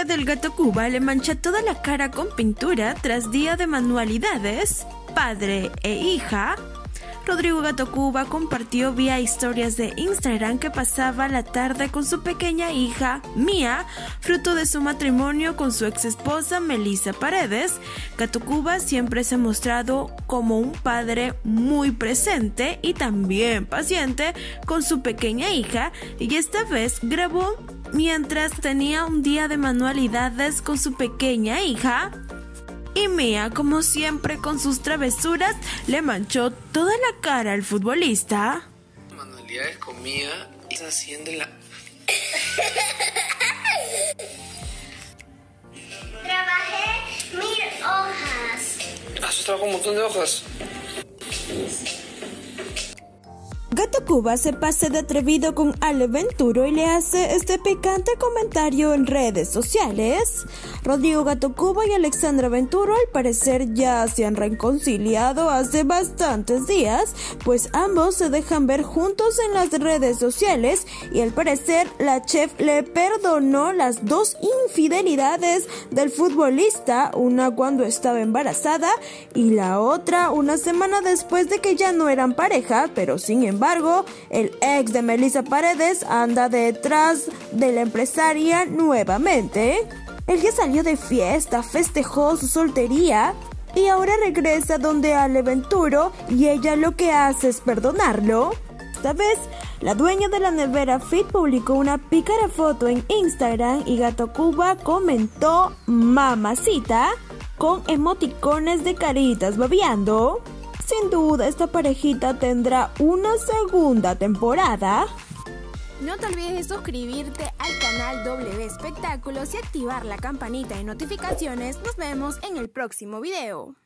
hija del Gato Cuba le mancha toda la cara con pintura tras día de manualidades. Padre e hija. Rodrigo Gato Cuba compartió vía historias de Instagram que pasaba la tarde con su pequeña hija, Mía, fruto de su matrimonio con su ex esposa Melissa Paredes. Gato Cuba siempre se ha mostrado como un padre muy presente y también paciente con su pequeña hija, y esta vez grabó mientras tenía un día de manualidades con su pequeña hija. Y Mía, como siempre con sus travesuras, le manchó toda la cara al futbolista. Manualidades con Mía y está haciendo la... Trabajé 1000 hojas. ¿Has trabajado un montón de hojas? Gato Cuba se pasa de atrevido con Ale Venturo y le hace este picante comentario en redes sociales. Rodrigo Gato Cuba y Alexandra Venturo al parecer ya se han reconciliado hace bastantes días, pues ambos se dejan ver juntos en las redes sociales y al parecer la chef le perdonó las 2 infidelidades del futbolista, una cuando estaba embarazada y la otra una semana después de que ya no eran pareja, pero sin embargo, el ex de Melissa Paredes anda detrás de la empresaria nuevamente. Él ya salió de fiesta, festejó su soltería y ahora regresa donde Ale Venturo y ella lo que hace es perdonarlo. Esta vez, la dueña de la nevera Fit publicó una pícara foto en Instagram y Gato Cuba comentó mamacita con emoticones de caritas babeando. Sin duda, esta parejita tendrá una segunda temporada. No te olvides de suscribirte al canal W Espectáculos y activar la campanita de notificaciones. Nos vemos en el próximo video.